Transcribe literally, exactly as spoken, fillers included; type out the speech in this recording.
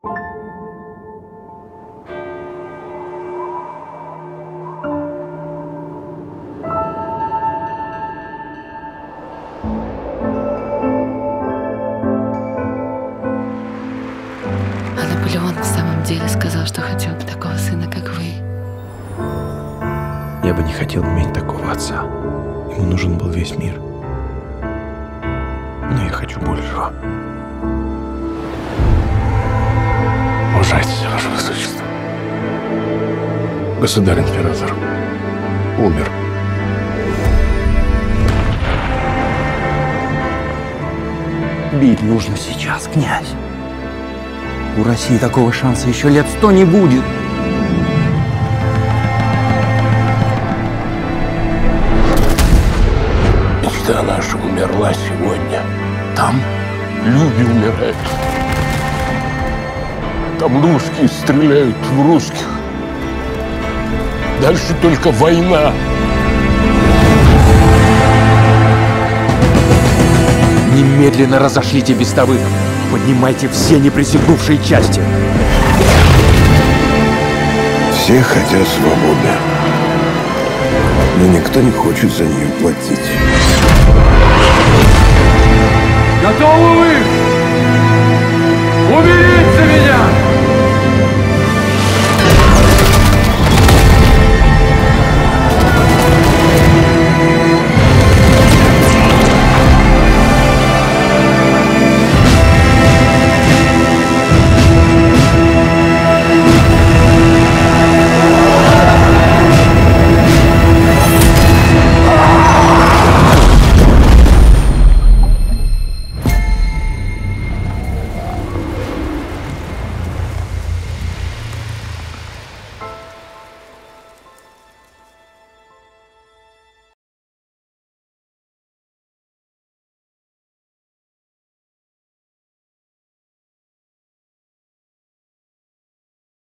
А Наполеон в самом деле сказал, что хотел бы такого сына, как вы. Я бы не хотел иметь такого отца. Ему нужен был весь мир. Но я хочу большего. Уважайте, Ваше Высочество. Государь-император умер. Бить нужно сейчас, князь. У России такого шанса еще лет сто не будет. Мечта наша умерла сегодня. Там люди умирают. Там русские стреляют в русских. Дальше только война. Немедленно разошлите вестовых. Поднимайте все неприсягнувшие части. Все хотят свободы, но никто не хочет за нее платить. Готовы вы?